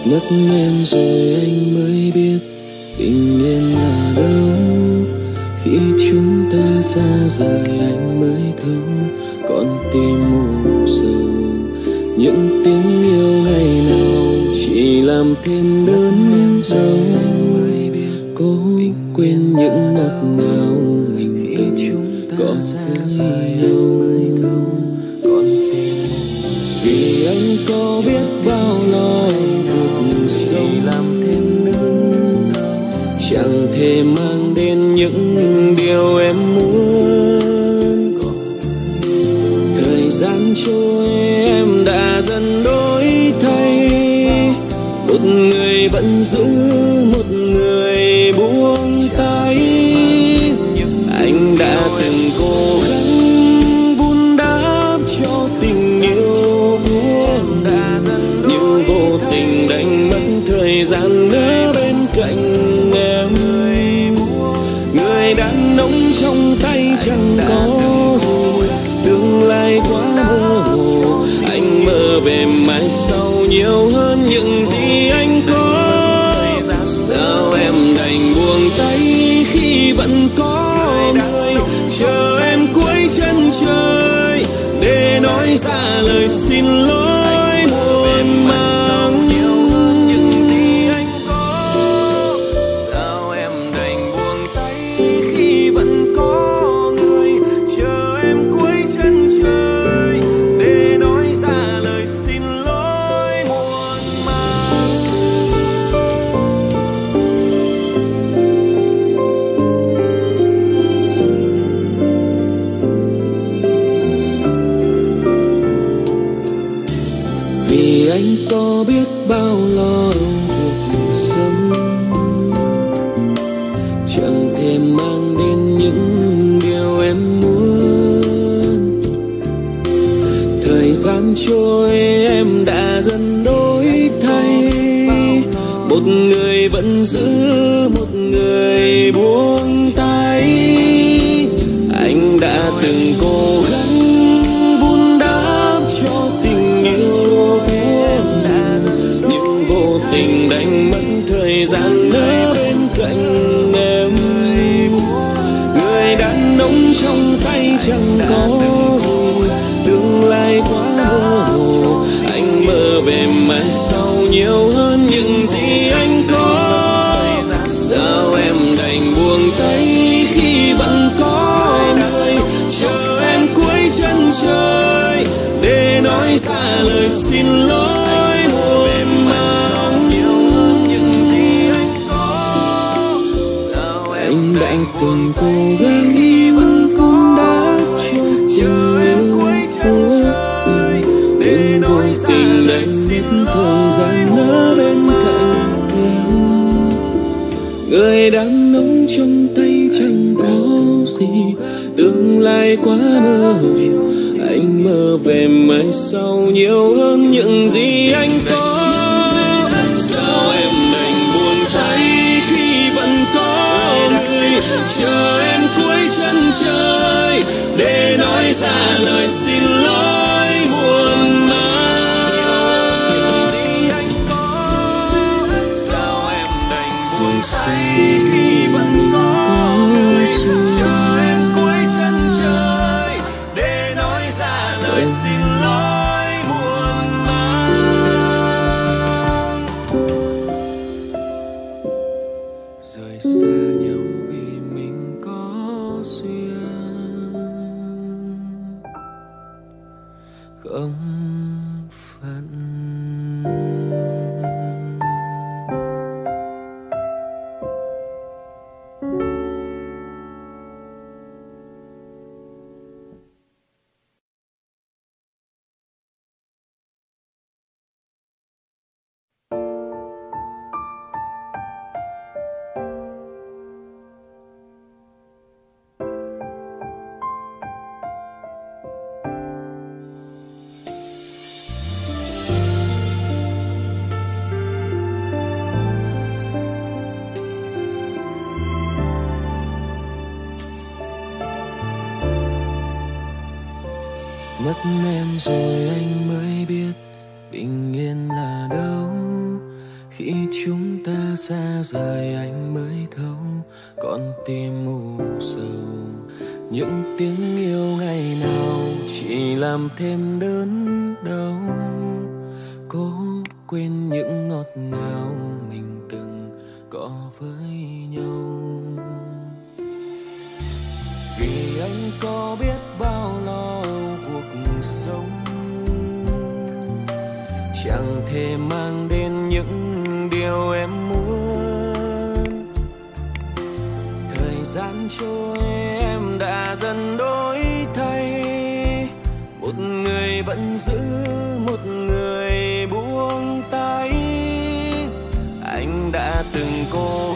Mất em rồi anh mới biết bình yên là đâu. Khi chúng ta xa rời anh mới thấu con tim mù sầu. Những tiếng yêu ngày nào chỉ làm thêm đớn đau. Cố quên những ngọt ngào mình từng có với nhau. Vì anh có biết bao lo cuộc sống chẳng thể mang đến những điều em muốn. Thời gian trôi em đã dần đổi thay. Một người vẫn giữ, một người buông tay. Anh đã từng cố gắng vun đắp cho tình yêu của em, nhưng vô tình đánh mất thời gian ở bên cạnh em. Người đàn ông trong tay chẳng có gì, tương lai quá mơ hồ. Anh mơ về mai sau nhiều hơn những gì anh có. Sao em đành buông tay khi vẫn có người chờ em cuối chân trời để nói ra lời xin lỗi muộn màng. Sao em đành buông tay khi vẫn có người chờ em cuối chân trời để nói ra lời xin lỗi muộn màng. Vì anh có biết bao lo cuộc sống chẳng thể mang đến những điều em muốn. Thời gian trôi em đã dần đổi thay. Một người vẫn giữ, một người buông tay. Anh đã từng cố gắng vun đắp cho tình yêu của em, nhưng vô tình đánh mất thời gian ở bên cạnh em. Người đàn ông trong tay chẳng có gì, tương lai quá mơ hồ. Anh mơ về mai sau nhiều hơn những gì anh có. Sao em đành buông tay khi vẫn có người chờ em cuối chân trời để nói ra lời xin lỗi muộn màng. Anh đã từng cố gắng vun đắp cho tình yêu của em, nhưng vô tình đánh mất thời gian ở bên cạnh em. Người đàn ông trong tay chẳng có gì, tương lai quá mơ hồ. Anh mơ về mai sau nhiều hơn những gì anh có. Sao em đành buông tay khi vẫn có người chờ em cuối chân trời để nói ra lời xin lỗi muộn màng. Sao em đành buông tay khi vẫn có người chờ em cuối chân trời để nói ra lời xin lỗi muộn màng. Rời xa nhau vì mình có duyên không phận. Mất em rồi anh mới biết bình yên là đâu. Khi chúng ta xa rời anh mới thấu con tim mù sầu. Những tiếng yêu ngày nào chỉ làm thêm đớn đau. Cố quên những ngọt ngào mình từng có với nhau. Vì anh có biết bao lo cuộc sống, chẳng thể mang đến những điều em muốn. Thời gian trôi em đã dần đổi thay, một người vẫn giữ, một người buông tay. Anh đã từng cố